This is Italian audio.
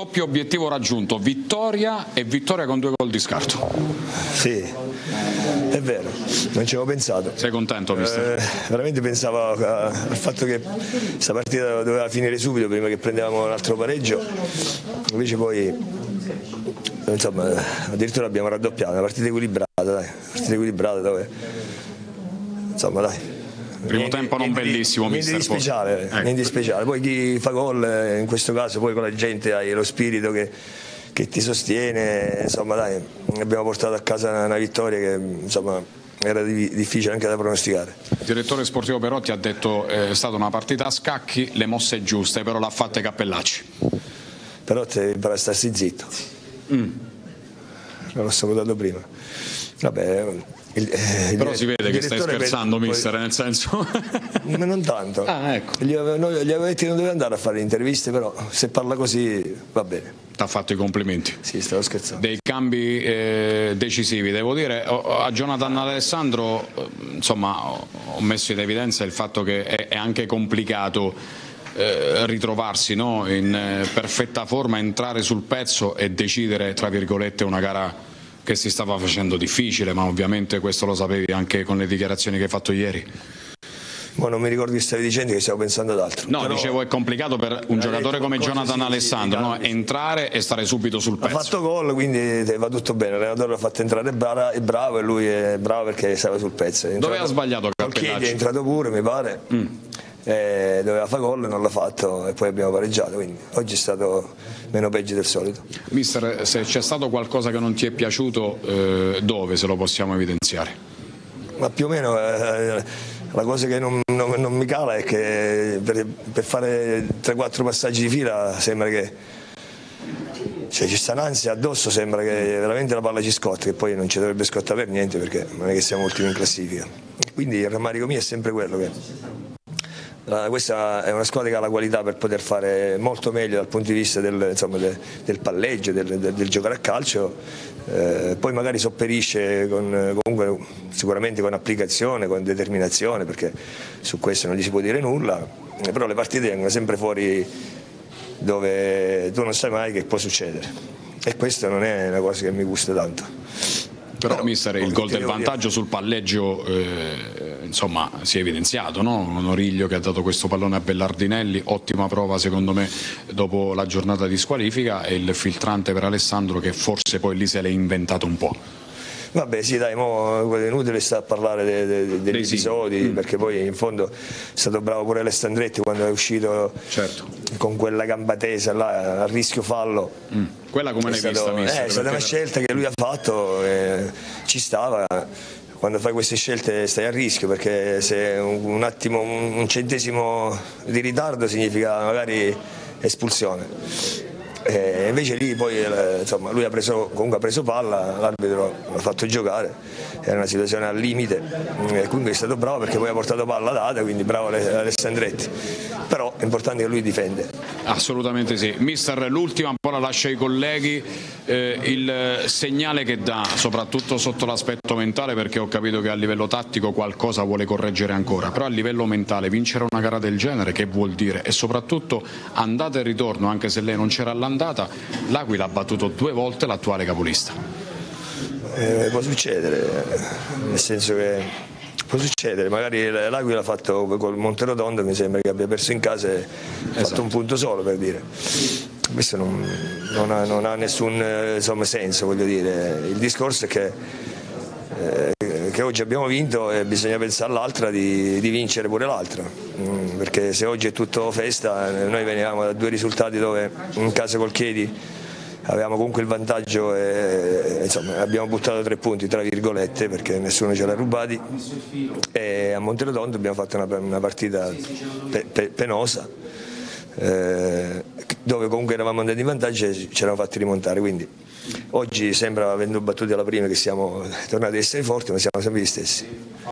doppio obiettivo raggiunto, vittoria e vittoria con 2 gol di scarto. Sì, è vero, non ci avevo pensato. Sei contento, mister? Veramente pensavo al fatto che questa partita doveva finire subito prima che prendevamo un altro pareggio, invece poi insomma addirittura abbiamo raddoppiato, una partita equilibrata, dove insomma dai. Primo tempo non bellissimo, niente mister. Niente di speciale. Poi chi fa gol, in questo caso poi con la gente hai lo spirito che ti sostiene, insomma dai, abbiamo portato a casa una vittoria che insomma era difficile anche da pronosticare. Il direttore sportivo Perotti ha detto è stata una partita a scacchi, le mosse giuste, però l'ha fatta i Cappellacci. Perotti impara a starsi zitto. Non l'ho saputo prima. Vabbè, però si vede che stai scherzando, mister, nel senso. Ma non tanto. Ecco. Gli avevo detto che non doveva andare a fare le interviste, però se parla così va bene. Ti ha fatto i complimenti. Sì, stavo scherzando. Dei cambi decisivi, devo dire, a Jonathan Alessandro insomma ho messo in evidenza il fatto che è anche complicato ritrovarsi, no? In perfetta forma, entrare sul pezzo e decidere tra virgolette una gara che si stava facendo difficile, ma ovviamente questo lo sapevi anche con le dichiarazioni che hai fatto ieri. Ma non mi ricordo che stavi dicendo, che stavo pensando ad altro. No, però, dicevo, è complicato per un giocatore come Jonathan Alessandro, no? Entrare e stare subito sul pezzo. Ha fatto gol, quindi va tutto bene. L'allenatore l'ha fatto entrare, è bravo, e lui è bravo perché stava sul pezzo. Dove ha sbagliato Cappellacci? È entrato pure, mi pare. Doveva fare gol, non l'ha fatto e poi abbiamo pareggiato, quindi oggi è stato meno peggio del solito. Mister, se c'è stato qualcosa che non ti è piaciuto, dove, se lo possiamo evidenziare? Ma più o meno la cosa che non mi cala è che per fare 3-4 passaggi di fila sembra che ci sta un'ansia addosso, sembra che veramente la palla ci scotta, che poi non ci dovrebbe scottare per niente perché non è che siamo ultimi in classifica. Quindi il rammarico mio è sempre quello che questa è una squadra che ha la qualità per poter fare molto meglio dal punto di vista del palleggio, del giocare a calcio, poi magari sopperisce comunque sicuramente con applicazione, con determinazione, perché su questo non gli si può dire nulla, però le partite vengono sempre fuori dove tu non sai mai che può succedere e questa non è una cosa che mi gusta tanto. Però mister, il gol del vantaggio sul palleggio insomma si è evidenziato, no? Noriglio che ha dato questo pallone a Bellardinelli, ottima prova secondo me dopo la giornata di squalifica, e il filtrante per Alessandro che forse poi lì se l'è inventato un po'. Vabbè sì dai, è inutile stare a parlare degli episodi, perché poi in fondo è stato bravo pure Alessandretti quando è uscito, certo, con quella gamba tesa là, a rischio fallo. Quella come l'hai vista, mister? È stata una scelta che lui ha fatto, ci stava. Quando fai queste scelte stai a rischio, perché se un attimo, un centesimo di ritardo significa magari espulsione. Invece lì poi insomma, lui comunque ha preso palla, l'arbitro l'ha fatto giocare, era una situazione al limite, quindi è stato bravo perché poi ha portato palla data, quindi bravo Alessandretti, però è importante che lui difende. Assolutamente sì. Mister, l'ultima un po' la lascio ai colleghi, il segnale che dà soprattutto sotto l'aspetto mentale, perché ho capito che a livello tattico qualcosa vuole correggere ancora, però a livello mentale vincere una gara del genere che vuol dire? E soprattutto andata e ritorno, anche se lei non c'era all'andata, l'Aquila ha battuto 2 volte l'attuale capolista. Può succedere, nel senso che può succedere, magari l'Aquila ha fatto col Monterotondo, mi sembra che abbia perso in casa e ha fatto un punto solo, per dire. Questo non ha nessun senso, voglio dire. Il discorso è che oggi abbiamo vinto e bisogna pensare all'altra di vincere pure l'altra, perché se oggi è tutto festa, noi venivamo da 2 risultati dove in casa col Chiedi avevamo comunque il vantaggio e insomma, abbiamo buttato 3 punti tra virgolette perché nessuno ce l'ha rubati, e a Monterotondo abbiamo fatto una partita penosa, dove comunque eravamo andati in vantaggio e ci eravamo fatti rimontare, quindi oggi sembra, avendo battuto alla prima, che siamo tornati a essere forti, ma siamo sempre gli stessi.